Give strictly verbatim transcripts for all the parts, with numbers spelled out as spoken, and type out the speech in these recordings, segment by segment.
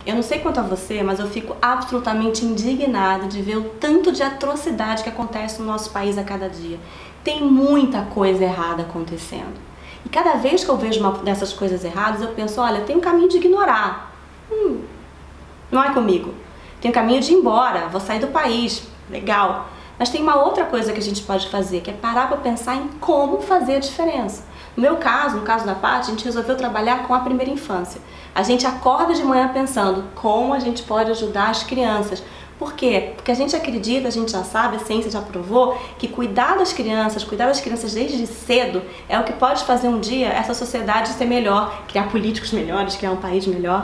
Eu não sei quanto a você, mas eu fico absolutamente indignada de ver o tanto de atrocidade que acontece no nosso país a cada dia. Tem muita coisa errada acontecendo. E cada vez que eu vejo uma dessas coisas erradas, eu penso, olha, tem um caminho de ignorar. Hum, não é comigo. Tem um caminho de ir embora, vou sair do país, legal. Mas tem uma outra coisa que a gente pode fazer, que é parar para pensar em como fazer a diferença. No meu caso, no caso da Paty, a gente resolveu trabalhar com a primeira infância. A gente acorda de manhã pensando como a gente pode ajudar as crianças. Por quê? Porque a gente acredita, a gente já sabe, a ciência já provou, que cuidar das crianças, cuidar das crianças desde cedo é o que pode fazer um dia essa sociedade ser melhor, criar políticos melhores, criar um país melhor.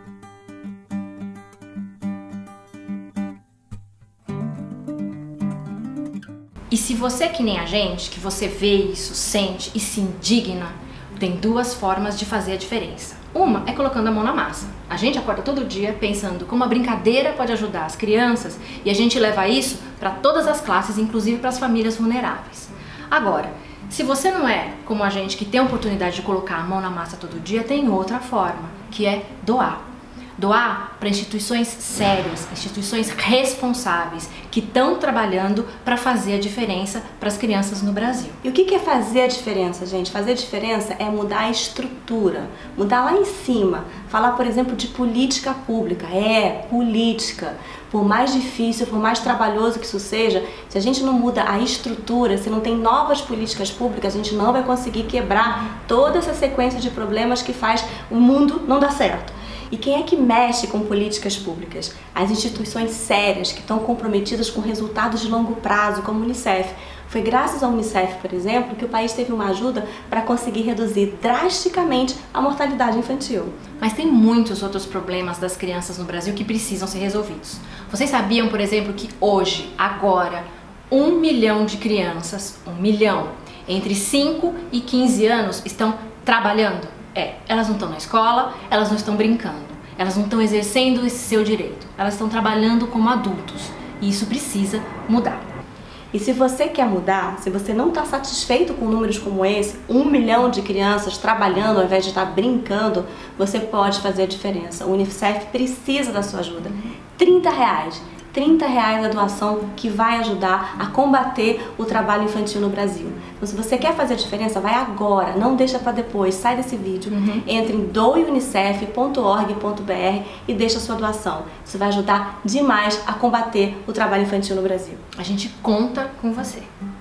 E se você é que nem a gente, que você vê isso, sente e se indigna, tem duas formas de fazer a diferença. Uma é colocando a mão na massa. A gente acorda todo dia pensando como a brincadeira pode ajudar as crianças e a gente leva isso para todas as classes, inclusive para as famílias vulneráveis. Agora, se você não é como a gente que tem a oportunidade de colocar a mão na massa todo dia, tem outra forma, que é doar. Doar para instituições sérias, instituições responsáveis, que estão trabalhando para fazer a diferença para as crianças no Brasil. E o que é fazer a diferença, gente? Fazer a diferença é mudar a estrutura, mudar lá em cima. Falar, por exemplo, de política pública. É, política. Por mais difícil, por mais trabalhoso que isso seja, se a gente não muda a estrutura, se não tem novas políticas públicas, a gente não vai conseguir quebrar toda essa sequência de problemas que faz o mundo não dar certo. E quem é que mexe com políticas públicas? As instituições sérias que estão comprometidas com resultados de longo prazo, como a Unicef. Foi graças à Unicef, por exemplo, que o país teve uma ajuda para conseguir reduzir drasticamente a mortalidade infantil. Mas tem muitos outros problemas das crianças no Brasil que precisam ser resolvidos. Vocês sabiam, por exemplo, que hoje, agora, um milhão de crianças, um milhão, entre cinco e quinze anos estão trabalhando? É, elas não estão na escola, elas não estão brincando, elas não estão exercendo esse seu direito, elas estão trabalhando como adultos e isso precisa mudar. E se você quer mudar, se você não está satisfeito com números como esse, um milhão de crianças trabalhando ao invés de estar brincando, você pode fazer a diferença. O Unicef precisa da sua ajuda. trinta reais. trinta reais a doação que vai ajudar a combater o trabalho infantil no Brasil. Então, se você quer fazer a diferença, vai agora, não deixa para depois, sai desse vídeo, uhum. Entre em doe unicef ponto org ponto br e deixa a sua doação. Isso vai ajudar demais a combater o trabalho infantil no Brasil. A gente conta com você.